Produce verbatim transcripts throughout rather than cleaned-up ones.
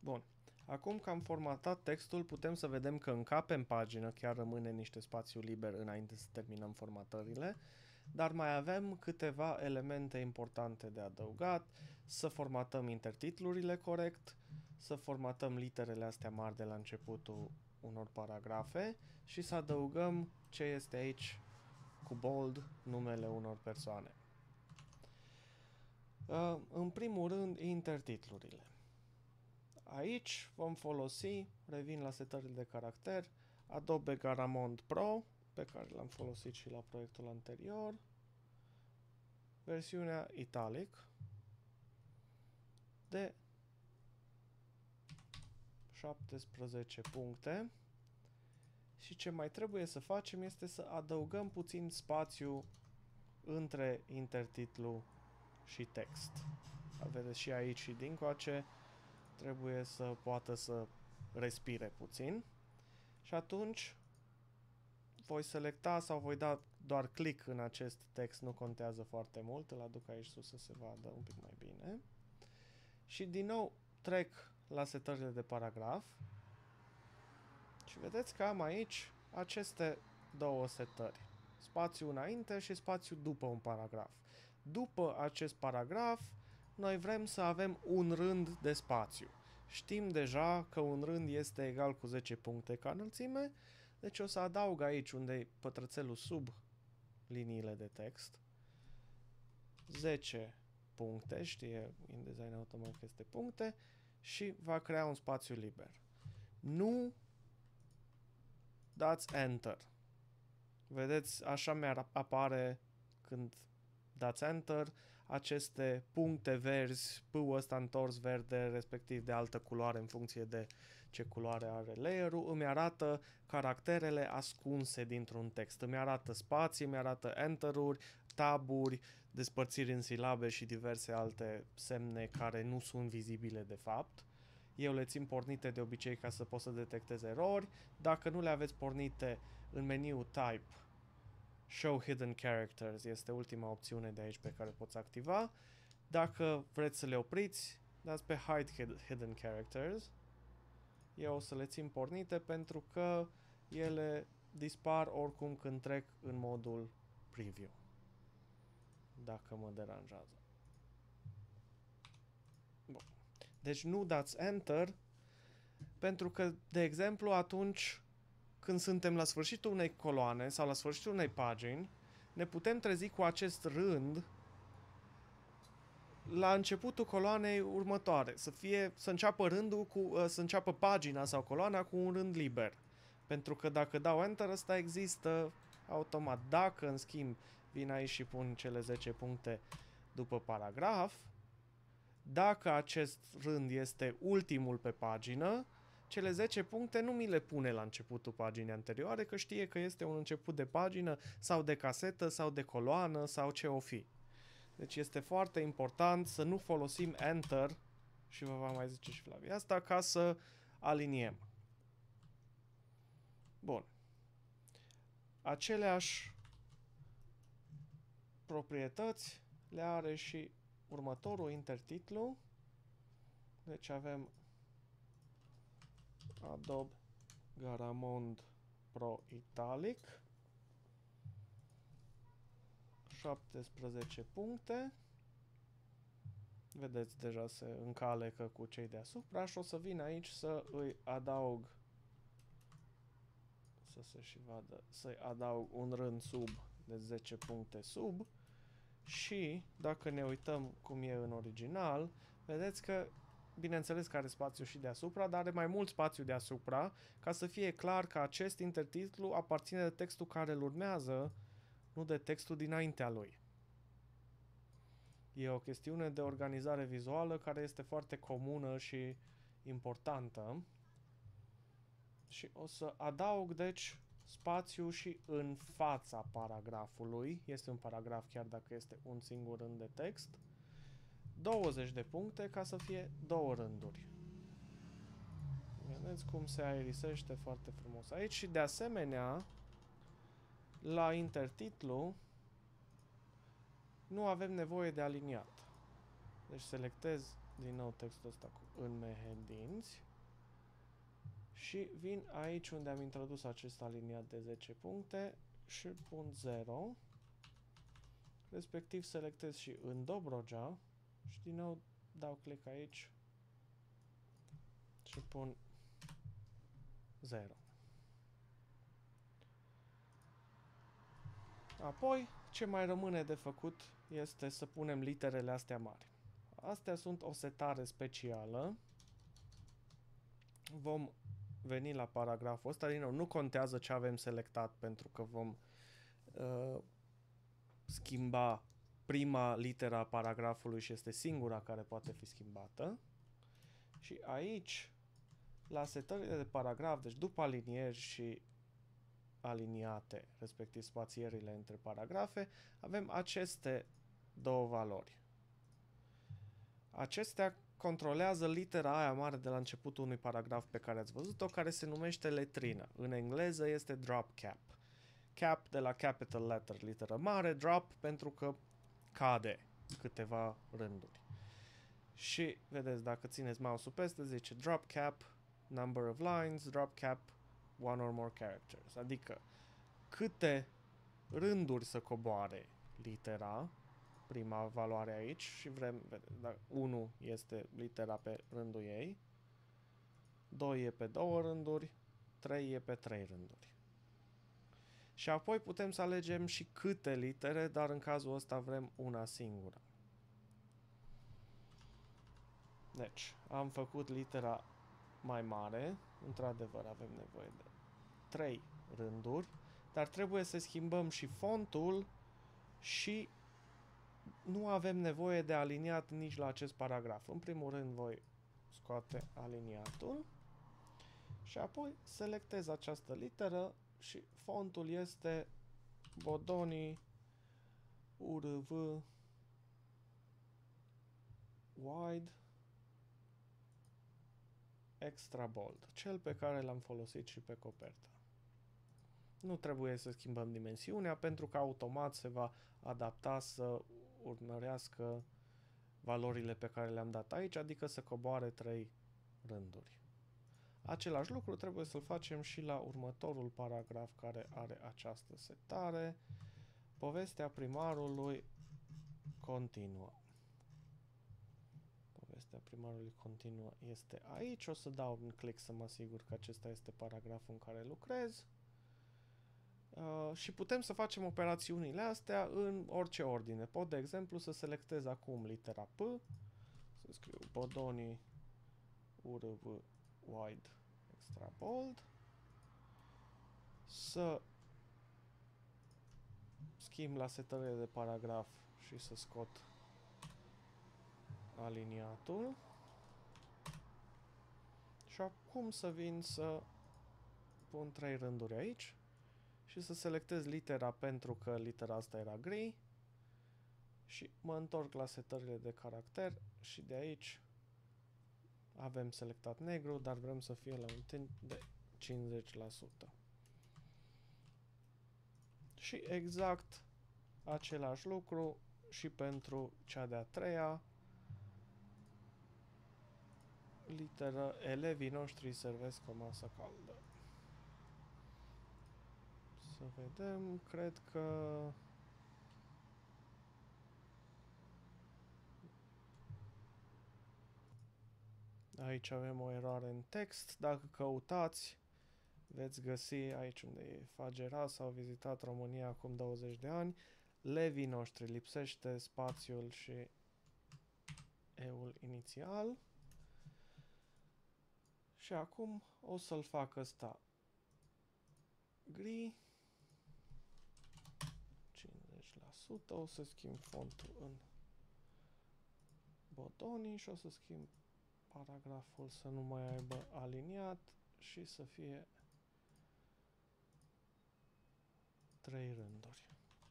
Bun. Acum că am formatat textul, putem să vedem că încape în pagină, chiar rămâne niște spațiu liber înainte să terminăm formatările, dar mai avem câteva elemente importante de adăugat, să formatăm intertitlurile corect, să formatăm literele astea mari de la începutul unor paragrafe și să adăugăm ce este aici cu bold, numele unor persoane. Uh, în primul rând, intertitlurile. Aici vom folosi, revin la setările de caracter, Adobe Garamond Pro, pe care l-am folosit și la proiectul anterior, versiunea Italic de șaptesprezece puncte și ce mai trebuie să facem este să adăugăm puțin spațiu între intertitlu și text. Vedeți și aici și dincoace trebuie să poată să respire puțin și atunci voi selecta sau voi da doar click în acest text, nu contează foarte mult, îl aduc aici sus să se vadă un pic mai bine și din nou trec la setările de paragraf și vedeți că am aici aceste două setări, spațiu înainte și spațiu după un paragraf. După acest paragraf noi vrem să avem un rând de spațiu. Știm deja că un rând este egal cu zece puncte ca înălțime, deci o să adaug aici unde e pătrățelul sub liniile de text zece puncte, știe InDesign automat că este puncte și va crea un spațiu liber. Nu dați Enter. Vedeți, așa mi-apare când dați Enter, aceste puncte verzi, P-ul ăsta întors verde, respectiv de altă culoare în funcție de ce culoare are layer-ul, îmi arată caracterele ascunse dintr-un text. Îmi arată spații, îmi arată Enter-uri, taburi, despărțiri în silabe și diverse alte semne care nu sunt vizibile de fapt. Eu le țin pornite de obicei ca să pot să detectez erori. Dacă nu le aveți pornite, în meniul Type, Show Hidden Characters este ultima opțiune de aici pe care poți activa. Dacă vreți să le opriți, dați pe Hide Hidden Characters. Eu o să le țin pornite pentru că ele dispar oricum când trec în modul Preview, dacă mă deranjează. Bun. Deci nu dați Enter pentru că, de exemplu, atunci când suntem la sfârșitul unei coloane sau la sfârșitul unei pagini, ne putem trezi cu acest rând la începutul coloanei următoare, să fie, să înceapă rândul cu, să înceapă pagina sau coloana cu un rând liber. Pentru că dacă dau Enter, ăsta există automat. Dacă, în schimb, vin aici și pun cele zece puncte după paragraf, dacă acest rând este ultimul pe pagină, cele zece puncte nu mi le pune la începutul paginii anterioare, că știe că este un început de pagină sau de casetă sau de coloană sau ce o fi. Deci este foarte important să nu folosim Enter, și vă va mai zice și Flavia asta, ca să aliniem. Bun. Aceleași proprietăți le are și următorul intertitlu. Deci avem Adobe Garamond Pro Italic, șaptesprezece puncte. Vedeți, deja se încalecă cu cei deasupra și o să vin aici să îi adaug, să se și vadă, să-i adaug un rând sub de zece puncte sub și dacă ne uităm cum e în original, vedeți că bineînțeles că are spațiu și deasupra, dar are mai mult spațiu deasupra ca să fie clar că acest intertitlu aparține de textul care îl urmează, nu de textul dinaintea lui. E o chestiune de organizare vizuală care este foarte comună și importantă. Și o să adaug, deci, spațiu și în fața paragrafului. Este un paragraf chiar dacă este un singur rând de text. douăzeci de puncte ca să fie două rânduri. Vedeți cum se aerisește foarte frumos aici și de asemenea la intertitlu nu avem nevoie de aliniat. Deci selectez din nou textul ăsta cu înmehedinți și vin aici unde am introdus acest aliniat de zece puncte și pun zero, respectiv selectez și în Dobrogea și din nou dau click aici și pun zero. Apoi, ce mai rămâne de făcut este să punem literele astea mari. Astea sunt o setare specială. Vom veni la paragraful ăsta. Din nou, nu contează ce avem selectat pentru că vom uh, schimba prima litera a paragrafului și este singura care poate fi schimbată. Și aici, la setările de paragraf, deci după alinieri și aliniate, respectiv spațierile între paragrafe, avem aceste două valori. Acestea controlează litera aia mare de la începutul unui paragraf pe care ați văzut-o, care se numește letrină. În engleză este drop cap. Cap de la capital letter, literă mare, drop pentru că cade câteva rânduri. Și, vedeți, dacă țineți mouse-ul peste, zice drop cap, number of lines, drop cap, one or more characters. Adică, câte rânduri să coboare litera, prima valoare aici, și vrem, vedeți, da, unu este litera pe rândul ei, doi e pe două rânduri, trei e pe trei rânduri. Și apoi putem să alegem și câte litere, dar în cazul ăsta vrem una singură. Deci, am făcut litera mai mare, într-adevăr avem nevoie de trei rânduri, dar trebuie să schimbăm și fontul și nu avem nevoie de aliniat nici la acest paragraf. În primul rând voi scoate aliniatul și apoi selectez această literă și fontul este Bodoni U R V Wide Extra Bold, cel pe care l-am folosit și pe copertă. Nu trebuie să schimbăm dimensiunea pentru că automat se va adapta să urmărească valorile pe care le-am dat aici, adică să coboare trei rânduri. Același lucru trebuie să-l facem și la următorul paragraf care are această setare. Povestea primarului continuă. Povestea primarului continuă este aici. O să dau un click să mă asigur că acesta este paragraful în care lucrez. Uh, și putem să facem operațiunile astea în orice ordine. Pot, de exemplu, să selectez acum litera P, să scriu Bodoni U R V Wide Extra Bold, să schimb la setările de paragraf și să scot aliniatul și acum să vin să pun trei rânduri aici și să selectez litera pentru că litera asta era gri și mă întorc la setările de caracter și de aici avem selectat negru, dar vrem să fie la un tint de cincizeci la sută. Și exact același lucru și pentru cea de-a treia literă. Elevii noștri servesc o masă caldă. Să vedem, cred că aici avem o eroare în text. Dacă căutați, veți găsi aici unde e Fagera, s-au vizitat România acum douăzeci de ani. Levii noștri, lipsește spațiul și eul inițial. Și acum o să-l fac ăsta gri. cincizeci la sută. O să schimb fontul în Bodoni și o să schimb paragraful să nu mai aibă aliniat și să fie trei rânduri.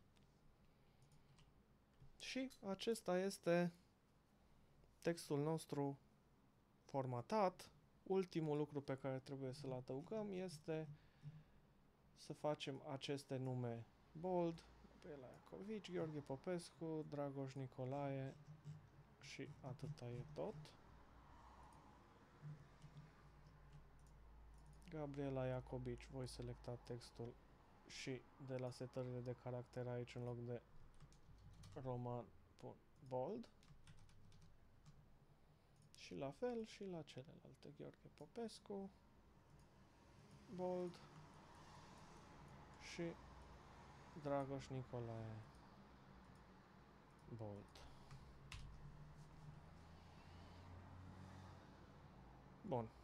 Și acesta este textul nostru formatat. Ultimul lucru pe care trebuie să-l adăugăm este să facem aceste nume bold: Gabriela Iacovici, Gheorghe Popescu, Dragoș Nicolae și atâta e tot. Gabriela Iacobici, voi selecta textul și de la setările de caracter aici în loc de roman pun bold. Și la fel și la celelalte. Gheorghe Popescu, bold și Dragoș Nicolae, bold. Bun.